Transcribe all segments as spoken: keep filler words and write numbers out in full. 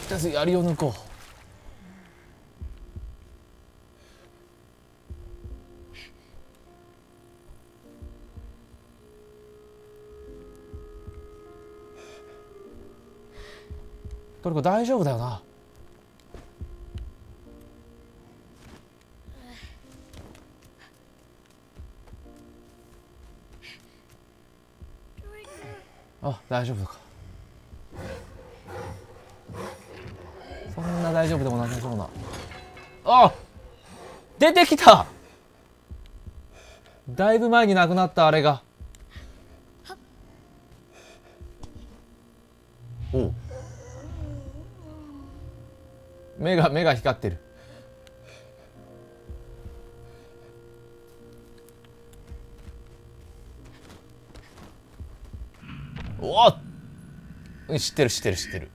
りあえず槍を抜こう。トリコ大丈夫だよな。あ、大丈夫か。そんな大丈夫でもなさそうな。あ、出てきた。だいぶ前に亡くなったあれが。おう、目が目が光ってる。おお、知ってる知ってる知ってる。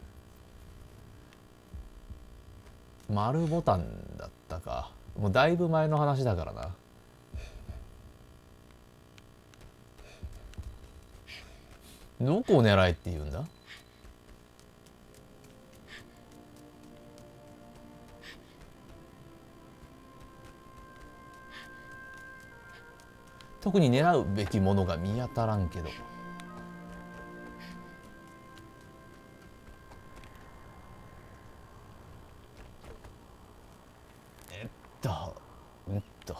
丸ボタンだったか。もうだいぶ前の話だからな。どこを狙えって言うんだ。特に狙うべきものが見当たらんけど。えっとうんと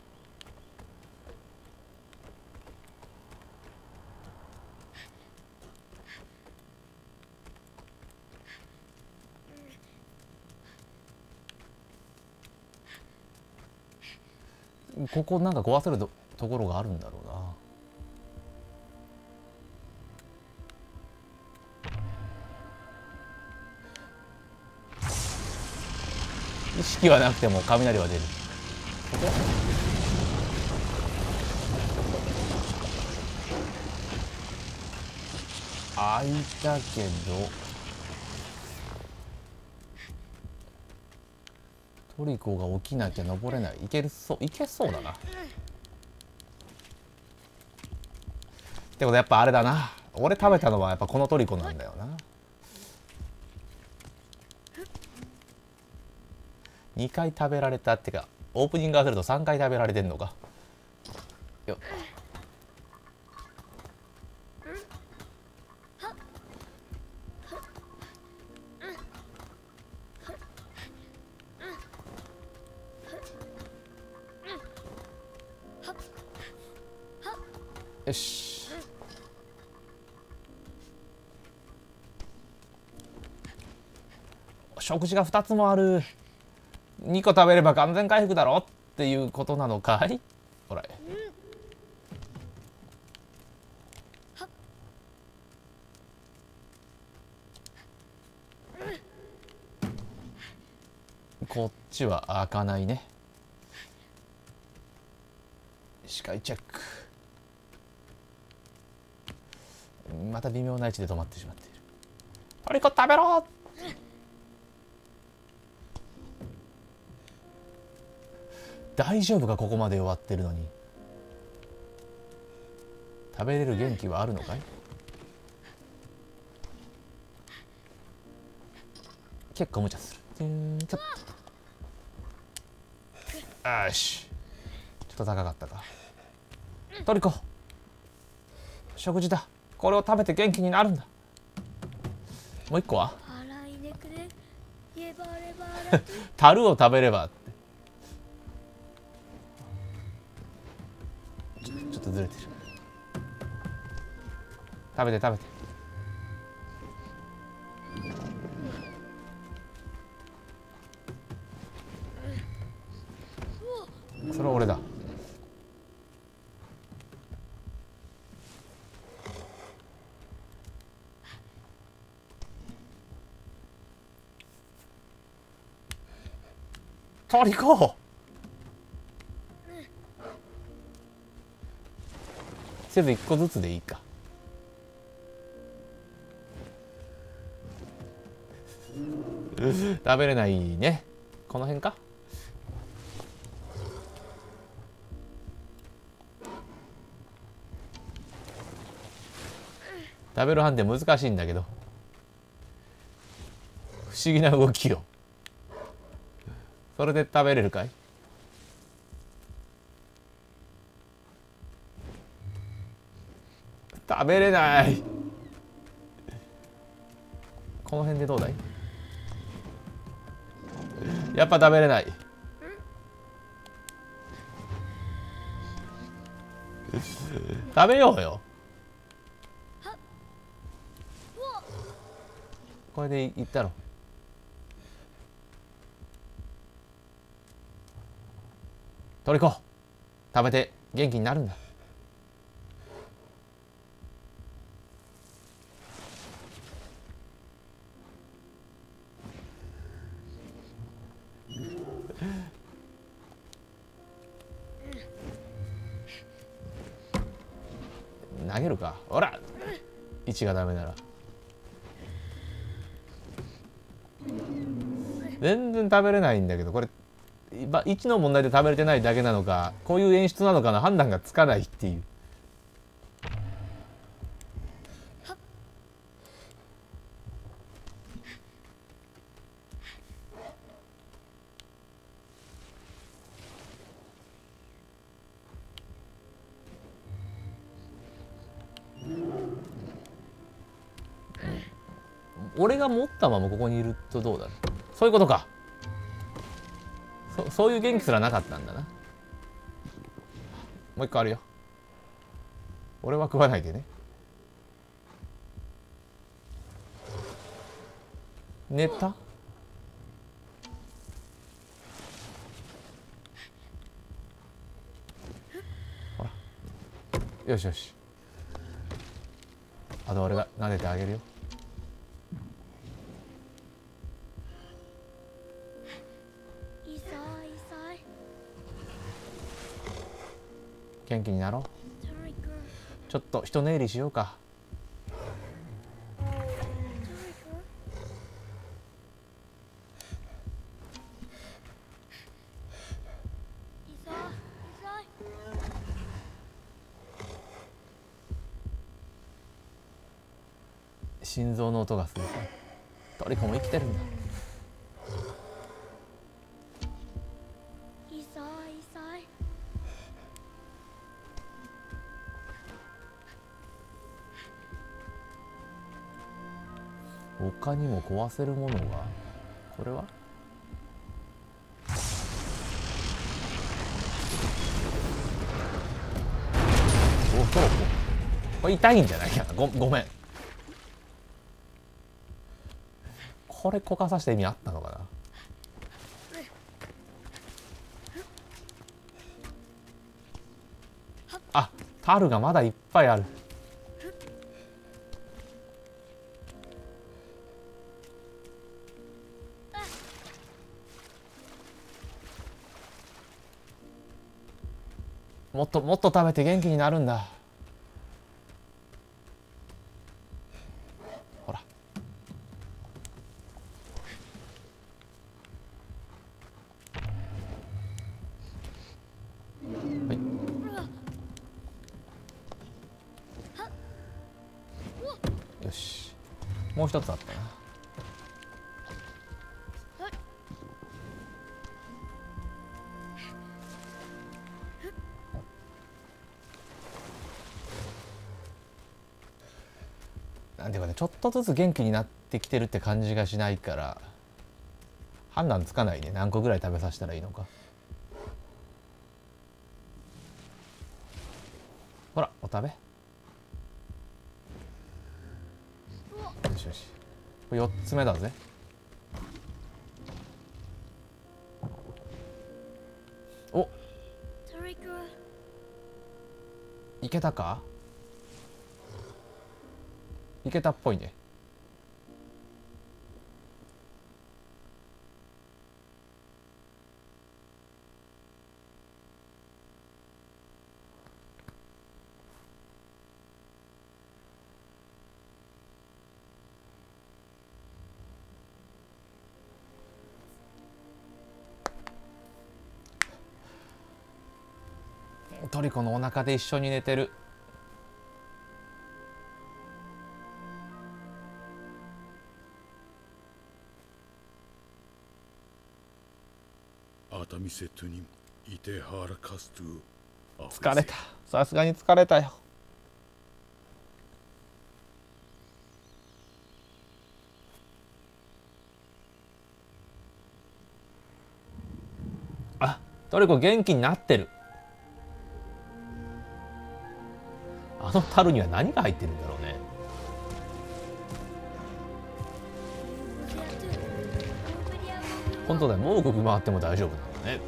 ここなんか壊せるとところがあるんだろうな。意識はなくても雷は出る。開いたけどトリコが起きなきゃ登れない。いけるそういけそうだな。ってことやっぱあれだな。俺食べたのはやっぱこのトリコなんだよな。にかい食べられたってかオープニング合わせるとさんかい食べられてんのかよ。よし、食事がふたつもある。にこ食べれば完全回復だろっていうことなのかい。ほらこっちは開かないね。視界チェック。また微妙な位置で止まってしまっている。トリコ食べろ。大丈夫か、ここまで終わってるのに。食べれる元気はあるのかい。結構無茶する。よし、ちょっと高かったか。トリコ食事だ。これを食べて元気になるんだ。もう一個は樽を食べればってちょ、ちょっとずれてる。食べて食べて。それは俺だ。トリコせず一個ずつでいいか。食べれないね。この辺か。食べる判定難しいんだけど不思議な動きよ。それで食べれるかい？食べれない。この辺でどうだい？やっぱ食べれない。食べようよ。これでいったろ。トリコ、食べて元気になるんだ。投げるか。ほら、位置がダメなら。全然食べれないんだけど、これ位置の問題で食べれてないだけなのか、こういう演出なのかの判断がつかないっていう。俺が持ったままここにいるとどうだろう。そういうことか。そそういう元気すらなかったんだな。もう一個あるよ。俺は食わないでね。寝た？ほら。よしよし。あと俺が撫でてあげるよ。元気になろう。ちょっと一寝入りしようか。心臓の音がする。トリコも生きてるんだ。他にも壊せるものが、これはおそうこれ痛いんじゃないかな。ごごめん。これこかさした意味あったのかな。あ、タルがまだいっぱいある。もっともっと食べて元気になるんだ。ほら。はい。よし。もう一つあったな。なんていうかね、ちょっとずつ元気になってきてるって感じがしないから判断つかないね。何個ぐらい食べさせたらいいのか。ほらお食べ。よしよし。これよっつめだぜ。お、いけたか。いけたっぽいね。トリコのお腹で一緒に寝てる。 疲れた。さすがに疲れたよ。あ、トリコ元気になってる。あの樽には何が入ってるんだろうね。本当だよ、もう動き回っても大丈夫なんだね。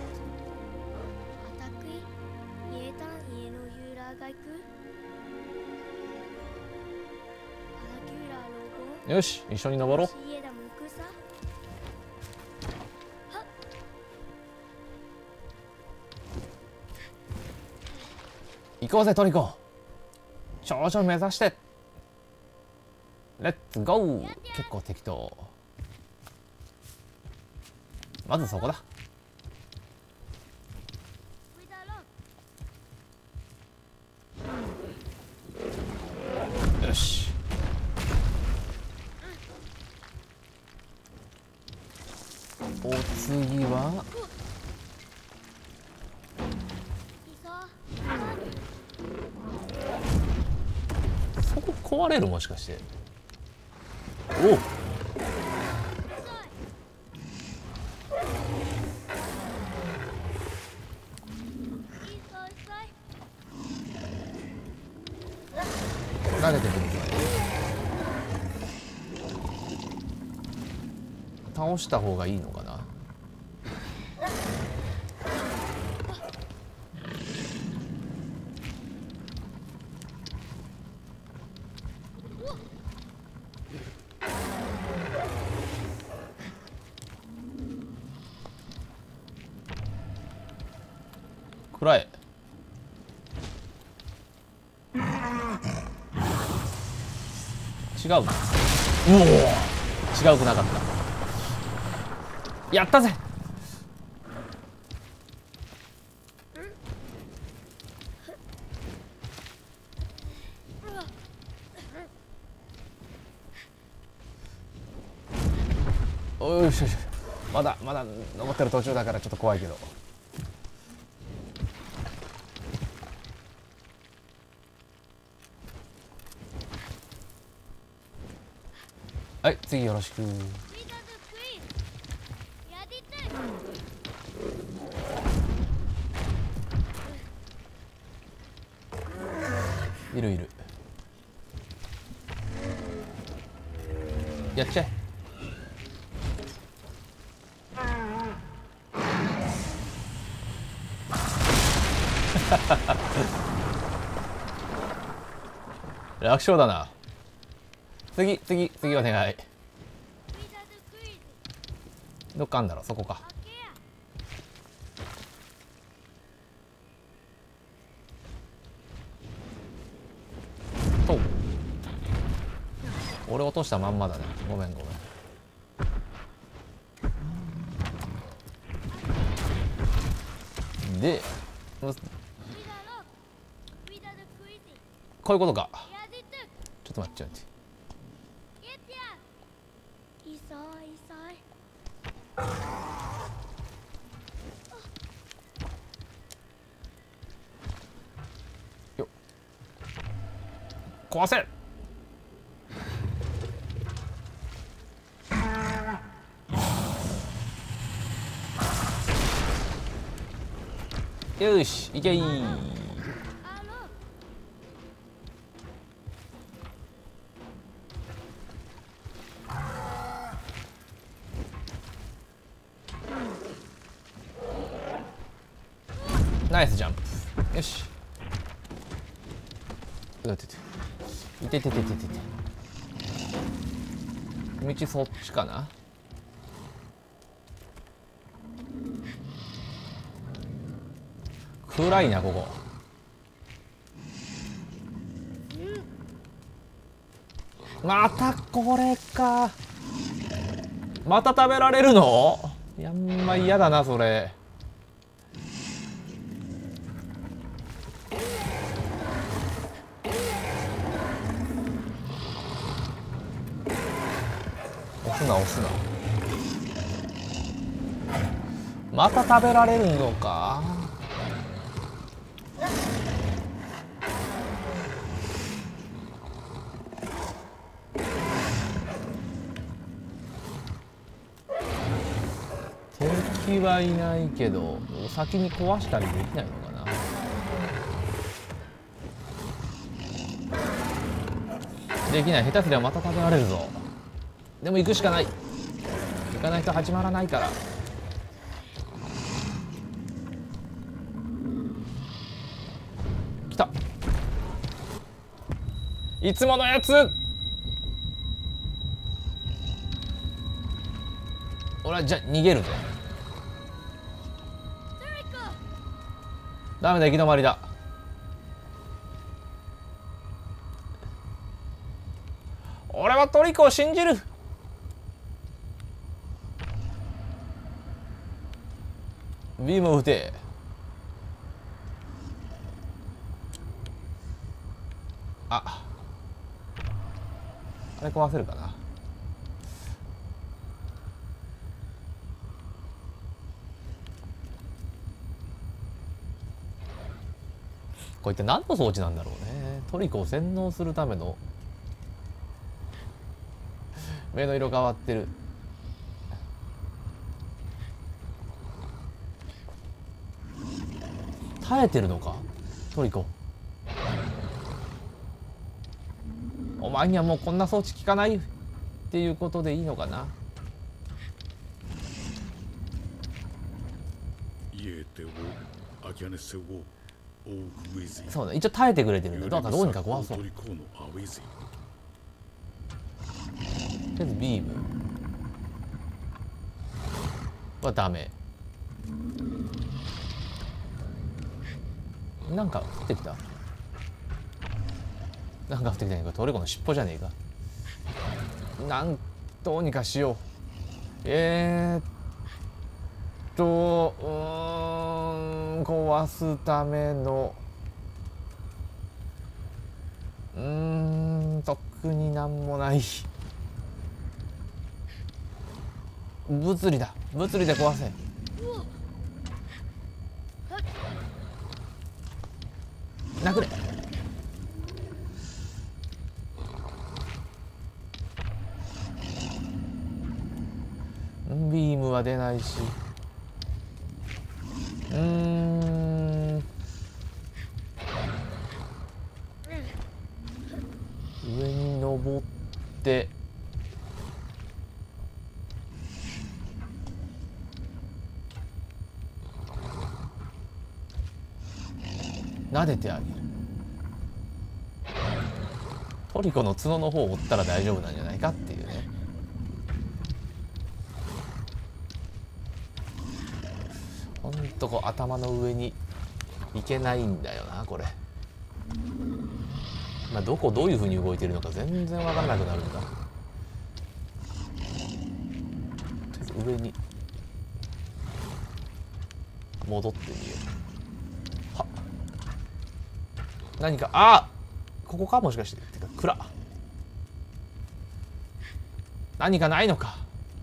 よし、一緒に登ろう。行こうぜトリコ。頂上目指してレッツゴー。結構適当。まずそこだ。よし。お次はそこ壊れる、もしかして。おっ、投げてくるぞ。倒した方がいいのかな。くらえ。違う。うおー、違うくなかった。やったぜ。おいしょしょ。まだまだ登ってる途中だからちょっと怖いけど。はい、次よろしく。いるいる。やっちゃえ。楽勝だな。次次次お願い。どっかあんだろ、そこか。と俺落としたまんまだね。ごめんごめん。でこういうことか。ちょっと待ってちょっと待って。よっ、壊せ。よし、いけい。ナイスジャンプ。よし。うわてて。いてててててて。道そっちかな。暗いなここ。またこれか。また食べられるの？やんま嫌だなそれ。押すな押すな。 また食べられるのか。敵はいないけど先に壊したりできないのかな。できない。下手すりゃまた食べられるぞ。でも行くしかない。行かないと始まらないから。来た。いつものやつ。俺はじゃあ逃げるぜ。ダメだ、行き止まりだ。俺はトリコを信じる。ビームを撃て。あ、あれ壊せるかな。これって何の装置なんだろうね。トリコを洗脳するための。目の色変わってる。耐えてるのかトリコ。お前にはもうこんな装置効かないっていうことでいいのかな。そうだ、一応耐えてくれてるんだ。だからどうにか壊そう。とりあえずビームはダメ。なんか降ってきた。なんか降ってきたね。これトリコの尻尾じゃねえか。なんどうにかしよう。えー、っとうーん壊すためのうーん特になんもない。物理だ。物理で壊せ。殴れ。ビームは出ないし。うーん上に登って撫でてあげる。トリコの角の方を折ったら大丈夫なんじゃないかっていうね。ほんとこう頭の上にいけないんだよなこれ。まあどこどういうふうに動いてるのか全然わからなくなるんだ。とりあえず上に戻ってみよう。はっ、何か、あーここかもしかして。てか暗。何かないのか。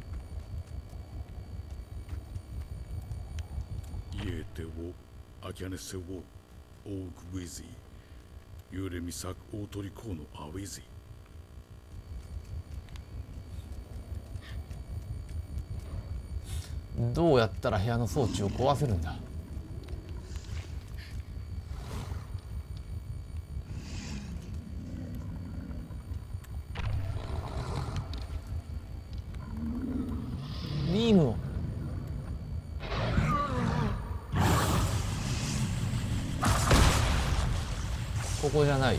どうやったら部屋の装置を壊せるんだ。ビームをここじゃない。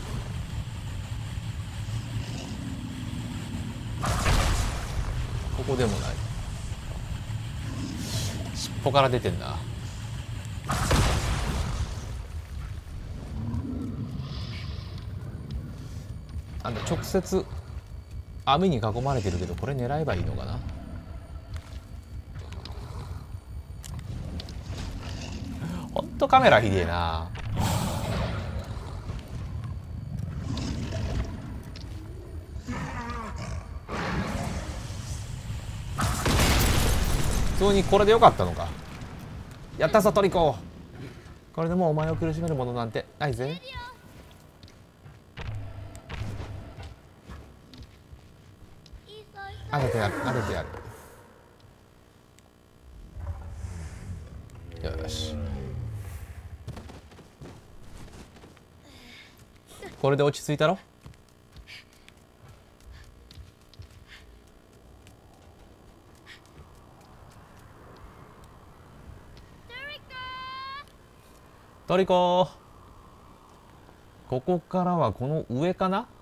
ここでもない。尻尾から出てんな。なんだ直接網に囲まれてるけど、これ狙えばいいのかな。ほんとカメラひでえな。普通にこれでよかったのか。 やったぞトリコ。これでもうお前を苦しめるものなんてないぜ。当ててやる当ててやる。よし、これで落ち着いたろ。トリコ、ここからはこの上かな。